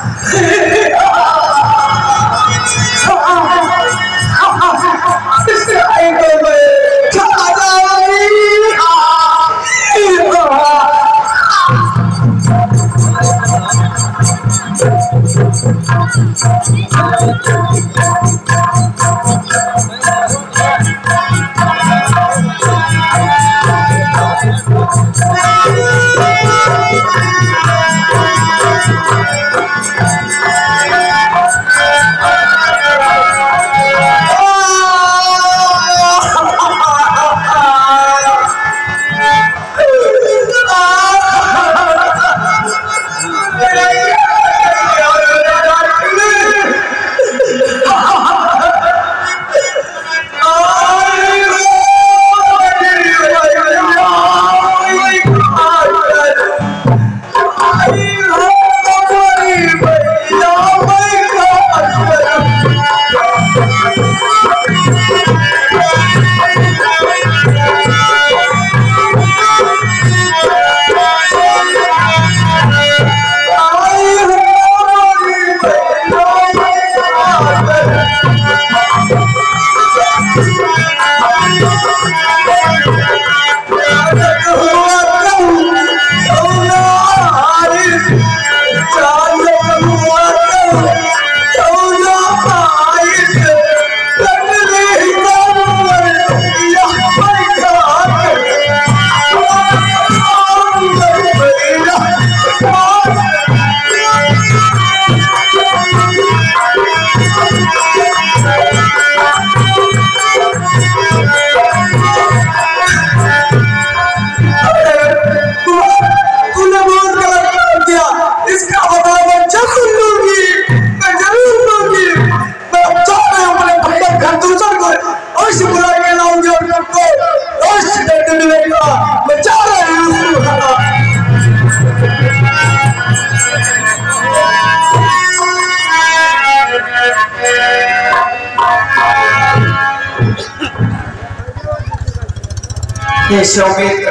ये सौमित्र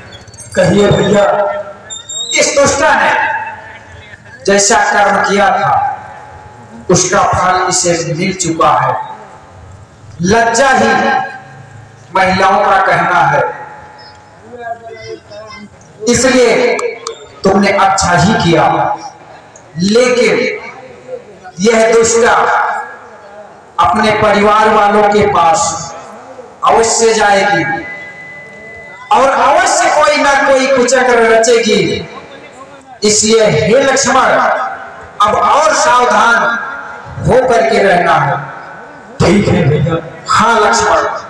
कहिए भैया, इस दुष्टा ने जैसा कर्म किया था उसका फल इसे मिल चुका है। लज्जा ही महिलाओं का कहना है, इसलिए तुमने अच्छा ही किया। लेकिन यह दुष्टा अपने परिवार वालों के पास अवश्य जाएगी और अवश्य कोई ना कोई कुचक्र रचेगी। इसलिए हे लक्ष्मण, अब और सावधान हो करके रहना है। ठीक है भैया। हाँ लक्ष्मण।